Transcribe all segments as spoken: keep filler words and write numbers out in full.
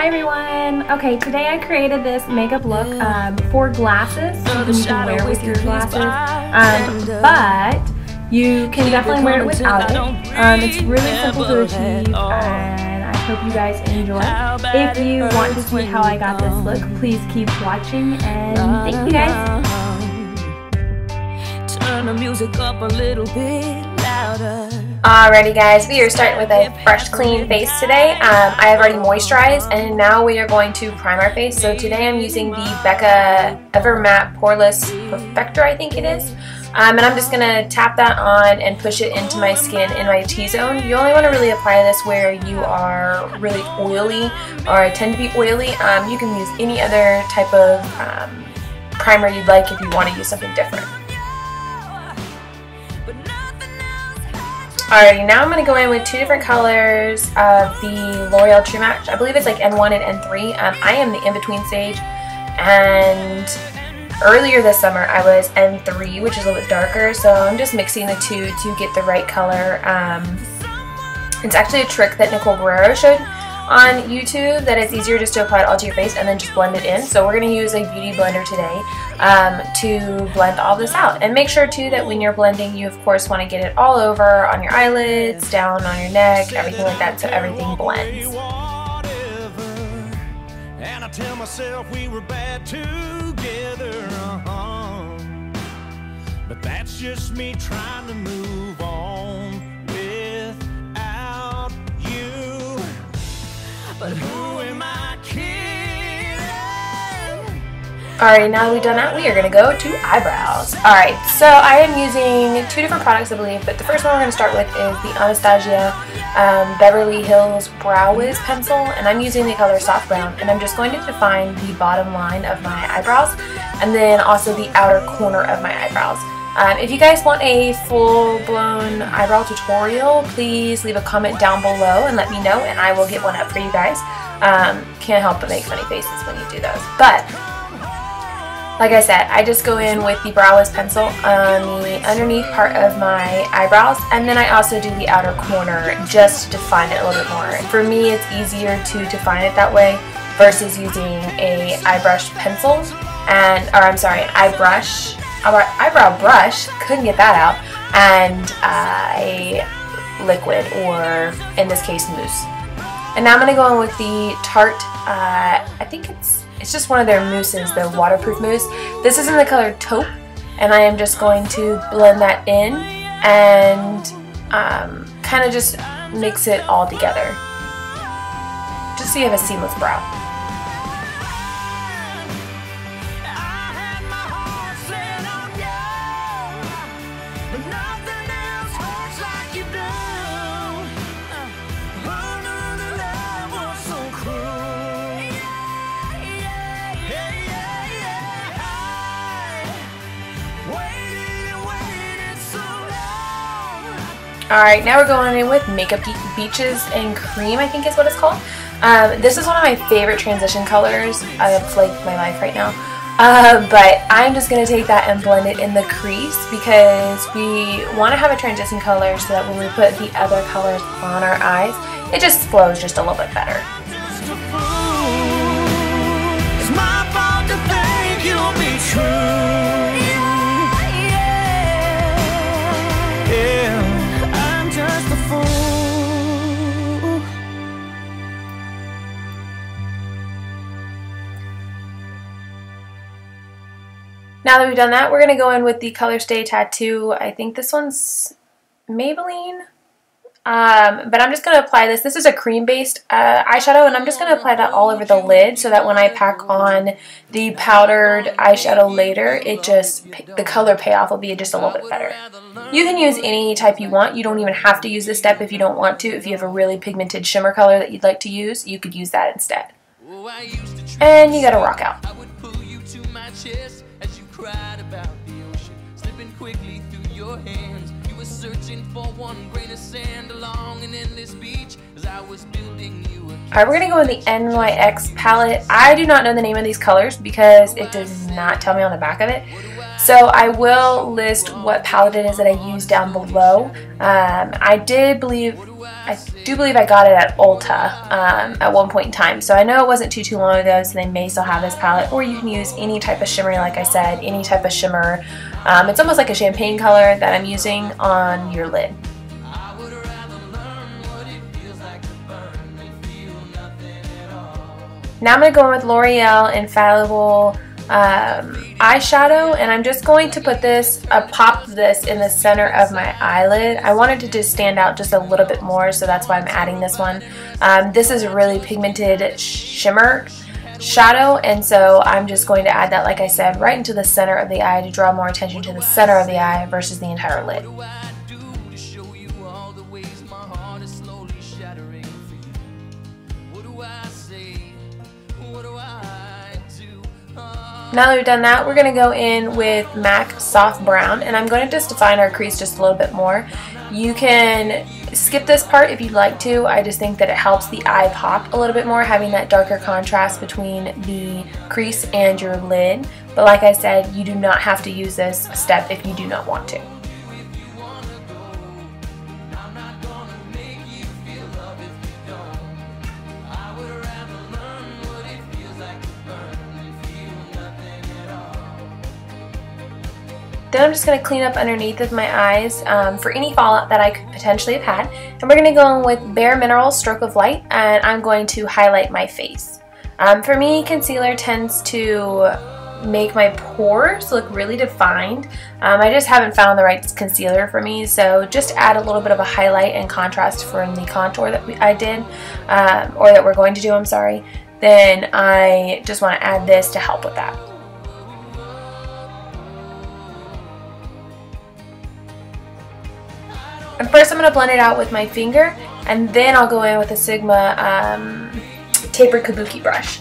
Hi everyone! Okay, today I created this makeup look um, for glasses, so you can wear with your glasses, um, but you can definitely wear it without it. Um, it's really simple to achieve, and I hope you guys enjoy. If you want to see how I got this look, please keep watching, and thank you guys! Turn the music up a little bit louder. Alrighty guys, we are starting with a fresh clean face today. Um, I have already moisturized and now we are going to prime our face. So today I'm using the Becca Ever Matte Poreless Perfector, I think it is. Um, and I'm just going to tap that on and push it into my skin in my T-zone. You only want to really apply this where you are really oily or tend to be oily. Um, you can use any other type of um, primer you'd like if you want to use something different. Alrighty, now I'm going to go in with two different colors of the Loreal True Match. I believe it's like N one and N three. Um, I am the in-between stage, and earlier this summer I was N three, which is a little bit darker, so I'm just mixing the two to get the right color. Um, it's actually a trick that Nicole Guerrero showed on YouTube, that it's easier just to apply it all to your face and then just blend it in. So we're going to use a beauty blender today um, to blend all this out. And make sure too that when you're blending, you of course want to get it all over on your eyelids, down on your neck, everything like that, so everything blends. And I tell myself we were bad together, uh-huh. But that's just me trying to move on without you. But who am I kidding? Alright, now that we've done that, we are going to go to eyebrows. Alright, so I am using two different products, I believe, but the first one we're going to start with is the Anastasia um, Beverly Hills Brow Wiz pencil, and I'm using the color Soft Brown, and I'm just going to define the bottom line of my eyebrows, and then also the outer corner of my eyebrows. Um, if you guys want a full-blown eyebrow tutorial, please leave a comment down below and let me know, and I will get one up for you guys. Um, can't help but make funny faces when you do those. But, like I said, I just go in with the Brow Wiz pencil on the underneath part of my eyebrows, and then I also do the outer corner just to define it a little bit more. For me, it's easier to define it that way versus using a eyebrush pencil, and, or I'm sorry, an eye brush. Our eyebrow brush, couldn't get that out, and uh, a liquid, or in this case mousse. And now I'm going to go in with the Tarte, uh, I think it's it's just one of their mousses, their waterproof mousse. This is in the color Taupe, and I am just going to blend that in and um, kind of just mix it all together, just so you have a seamless brow. Alright, now we're going in with Makeup Beaches and Cream, I think is what it's called. Um, this is one of my favorite transition colors of like my life right now. Uh, but I'm just going to take that and blend it in the crease because we want to have a transition color so that when we put the other colors on our eyes, it just flows just a little bit better. It's my fault to think you'll be true. Now that we've done that, we're going to go in with the Color Stay Tattoo. I think this one's Maybelline. Um, but I'm just going to apply this. This is a cream-based uh, eyeshadow, and I'm just going to apply that all over the lid so that when I pack on the powdered eyeshadow later, it just, the color payoff will be just a little bit better. You can use any type you want. You don't even have to use this step if you don't want to. If you have a really pigmented shimmer color that you'd like to use, you could use that instead. And you got to rock out. Cried about the ocean, slipping quickly through your hands. You were searching for one grain of sand along an endless beach as I was building you a... Alright, we're going to go with the N Y X palette. I do not know the name of these colors because it does not tell me on the back of it. So I will list what palette it is that I use down below. Um, I did believe, I do believe I got it at Ulta um, at one point in time. So I know it wasn't too, too long ago, so they may still have this palette. Or you can use any type of shimmer, like I said, any type of shimmer. Um, it's almost like a champagne color that I'm using on your lid. Now I'm going to go in with L'Oreal Infallible um, eyeshadow, and I'm just going to put this, uh, pop this in the center of my eyelid. I wanted to just stand out just a little bit more, so that's why I'm adding this one. Um, this is a really pigmented shimmer shadow, and so I'm just going to add that, like I said, right into the center of the eye to draw more attention to the center of the eye versus the entire lid. Now that we've done that, we're going to go in with MAC Soft Brown, and I'm going to just define our crease just a little bit more. You can skip this part if you'd like to. I just think that it helps the eye pop a little bit more, having that darker contrast between the crease and your lid. But like I said, you do not have to use this step if you do not want to. Then I'm just going to clean up underneath of my eyes um, for any fallout that I could potentially have had. And we're going to go in with Bare Minerals Stroke of Light, and I'm going to highlight my face. Um, for me, concealer tends to make my pores look really defined. Um, I just haven't found the right concealer for me, so just add a little bit of a highlight and contrast from the contour that we, I did, um, or that we're going to do, I'm sorry. Then I just want to add this to help with that. And first I'm going to blend it out with my finger, and then I'll go in with a Sigma um, Tapered Kabuki brush.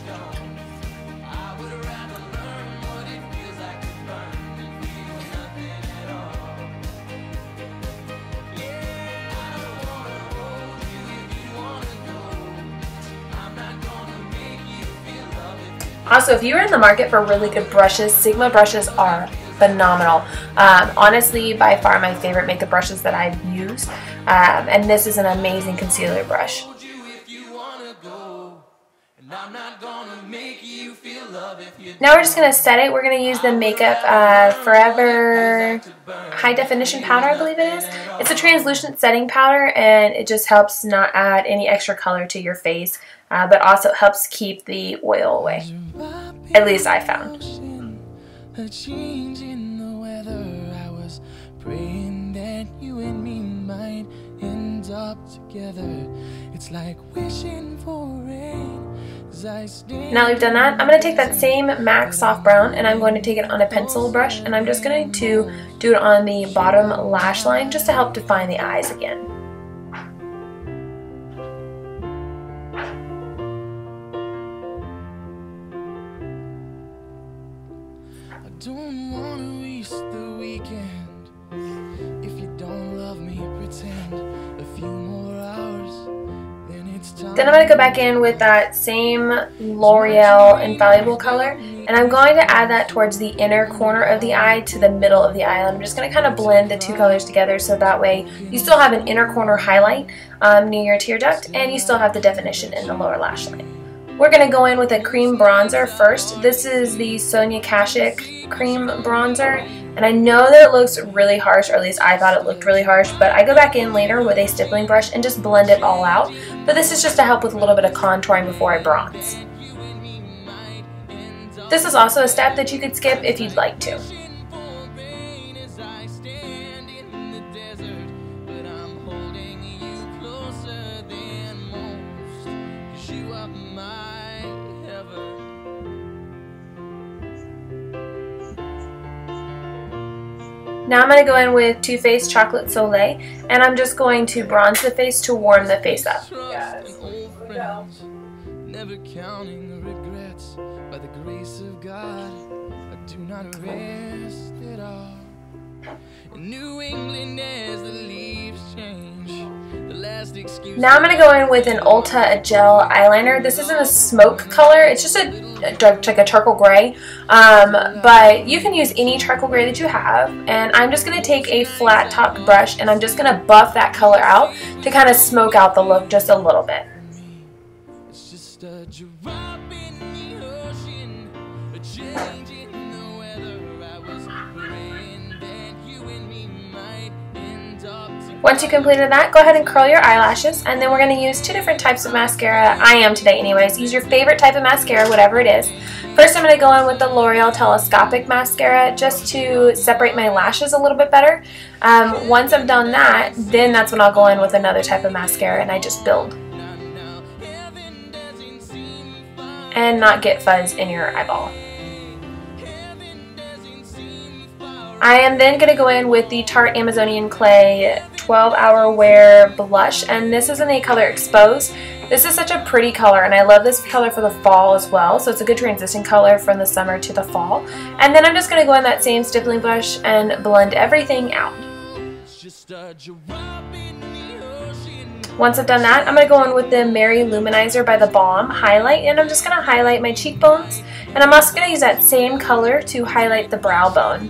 Also, if you're in the market for really good brushes, Sigma brushes are phenomenal. Um, honestly, by far my favorite makeup brushes that I've used, um, and this is an amazing concealer brush. Now we're just going to set it. We're going to use the Makeup uh, Forever High Definition Powder, I believe it is. It's a translucent setting powder, and it just helps not add any extra color to your face, uh, but also helps keep the oil away. At least I found. A change in the weather, I was praying that you and me might end up together. It's like wishing for rain. Now we've done that, I'm going to take that same MAC Soft Brown, and I'm going to take it on a pencil brush, and I'm just going to do it on the bottom lash line just to help define the eyes again. Don't wanna waste the weekend. If you don't love me, pretend a few more hours, then it's time. Then I'm going to go back in with that same L'Oreal Infallible color, and I'm going to add that towards the inner corner of the eye to the middle of the eye. I'm just going to kind of blend the two colors together, so that way you still have an inner corner highlight um, near your tear duct, and you still have the definition in the lower lash line. We're going to go in with a cream bronzer first. This is the Sonia Kashuk cream bronzer, and I know that it looks really harsh, or at least I thought it looked really harsh, but I go back in later with a stippling brush and just blend it all out. But this is just to help with a little bit of contouring before I bronze. This is also a step that you could skip if you'd like to. Now I'm going to go in with Too Faced Chocolate Soleil, and I'm just going to bronze the face to warm the face up. Yes. Never counting the regrets, by the grace of God, I do not rest at all. In New England as the leaves change, the last excuse. Now I'm going to go in with an Ulta a gel eyeliner. This isn't a smoke color, it's just a like a charcoal gray, um, but you can use any charcoal gray that you have, and I'm just going to take a flat top brush and I'm just going to buff that color out to kind of smoke out the look just a little bit. It's just a drop in the ocean, a change in the weather. I was praying that you and me might end up together. Once you completed that, go ahead and curl your eyelashes, and then we're going to use two different types of mascara. I am today anyways. Use your favorite type of mascara, whatever it is. First, I'm going to go in with the Loreal Telescopic Mascara just to separate my lashes a little bit better. Um, once I've done that, then that's when I'll go in with another type of mascara and I just build. And not get fuzz in your eyeball. I am then going to go in with the Tarte Amazonian Clay twelve hour Wear Blush, and this is in the color Exposed. This is such a pretty color, and I love this color for the fall as well, so it's a good transition color from the summer to the fall. And then I'm just going to go in that same stippling brush and blend everything out. Once I've done that, I'm going to go in with the Merry Luminizer by The Balm highlight, and I'm just going to highlight my cheekbones, and I'm also going to use that same color to highlight the brow bone.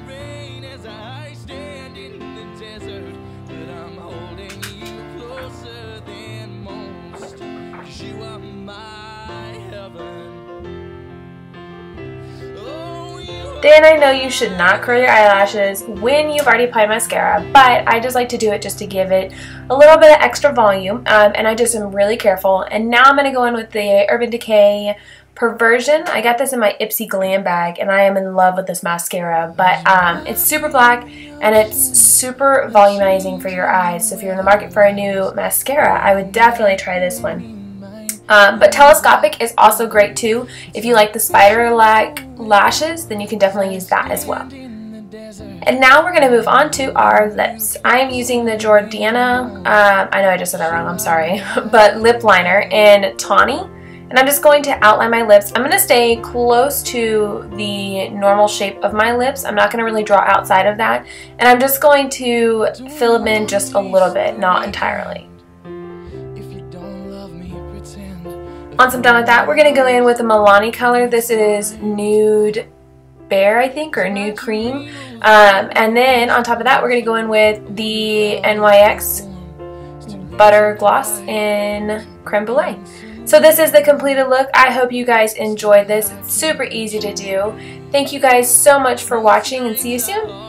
Then I know you should not curl your eyelashes when you've already applied mascara, but I just like to do it just to give it a little bit of extra volume, um, and I just am really careful. And now I'm going to go in with the Urban Decay Perversion. I got this in my Ipsy Glam bag, and I am in love with this mascara, but um, it's super black, and it's super volumizing for your eyes, so if you're in the market for a new mascara, I would definitely try this one. Um, but telescopic is also great too. If you like the spider-like lashes, then you can definitely use that as well. And now we're going to move on to our lips. I am using the Jordana, um, I know I just said that wrong, I'm sorry, but lip liner in Tawny. And I'm just going to outline my lips. I'm going to stay close to the normal shape of my lips. I'm not going to really draw outside of that. And I'm just going to fill them in just a little bit, not entirely. Once I'm done with that, we're going to go in with a Milani color. This is Nude Bear, I think, or Nude Cream. Um, and then on top of that, we're going to go in with the N Y X Butter Gloss in Crème Brulee. So this is the completed look. I hope you guys enjoyed this. It's super easy to do. Thank you guys so much for watching, and see you soon.